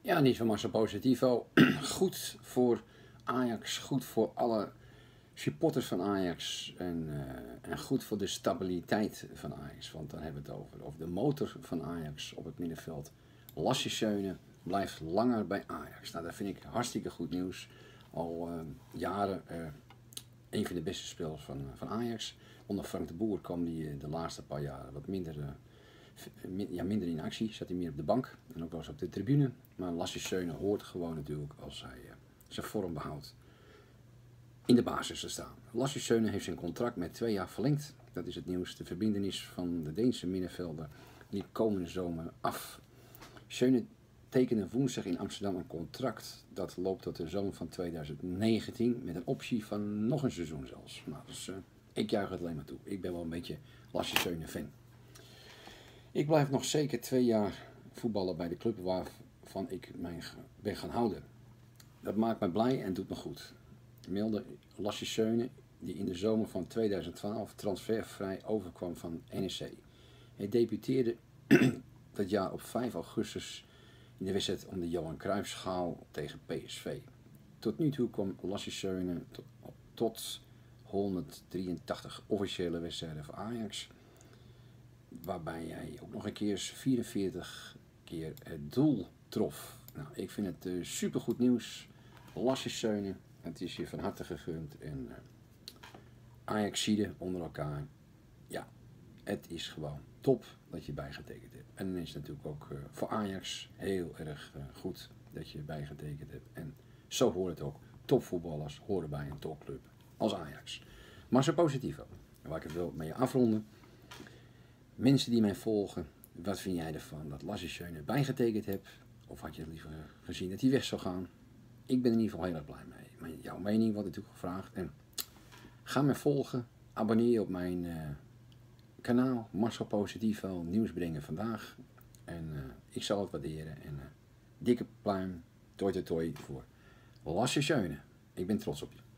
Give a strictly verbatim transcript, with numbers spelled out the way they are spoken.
Ja, niet van Marcel Positivo. Goed voor Ajax, goed voor alle supporters van Ajax en, uh, en goed voor de stabiliteit van Ajax. Want daar hebben we het over. Over de motor van Ajax op het middenveld. Lasse Schöne blijft langer bij Ajax. Nou, dat vind ik hartstikke goed nieuws. Al uh, jaren uh, een van de beste spelers van, uh, van Ajax. Onder Frank de Boer kwam hij uh, de laatste paar jaren wat minder... Uh, Ja, minder in actie, zat hij meer op de bank en ook wel eens op de tribune. Maar Lasse Schöne hoort gewoon natuurlijk, als hij uh, zijn vorm behoudt, in de basis te staan. Lasse Schöne heeft zijn contract met twee jaar verlengd. Dat is het nieuws. De verbintenis van de Deense middenvelder liep komende zomer af. Schöne tekende woensdag in Amsterdam een contract. Dat loopt tot de zomer van tweeduizend negentien met een optie van nog een seizoen zelfs. Nou, dus uh, ik juich het alleen maar toe. Ik ben wel een beetje Lasse Schöne fan. Ik blijf nog zeker twee jaar voetballen bij de club waarvan ik mij ben gaan houden. Dat maakt me blij en doet me goed. Meldde Lasse Schöne, die in de zomer van tweeduizend twaalf transfervrij overkwam van N E C. Hij debuteerde dat jaar op vijf augustus in de wedstrijd om de Johan Cruijffschaal tegen P S V. Tot nu toe kwam Lasse Schöne tot, tot honderddrieëntachtig officiële wedstrijden voor Ajax. Waarbij hij ook nog een keer vierenveertig keer het doel trof. Nou, ik vind het uh, supergoed nieuws. Lasse Schöne, het is je van harte gegund. En uh, Ajaxiden onder elkaar. Ja, het is gewoon top dat je bijgetekend hebt. En dan is het natuurlijk ook uh, voor Ajax heel erg uh, goed dat je bijgetekend hebt. En zo hoort het ook. Topvoetballers horen bij een topclub als Ajax. Maar zo positief ook. En waar ik het wil mee afronden. Mensen die mij volgen, wat vind jij ervan dat Lasse Schöne bijgetekend hebt? Of had je het liever gezien dat hij weg zou gaan? Ik ben er in ieder geval heel erg blij mee. Maar jouw mening wordt natuurlijk gevraagd. En ga me volgen, abonneer je op mijn uh, kanaal Marcel Positivo, nieuws brengen vandaag. En uh, ik zal het waarderen. En uh, dikke pluim, toi toi toi voor Lasse Schöne. Ik ben trots op je.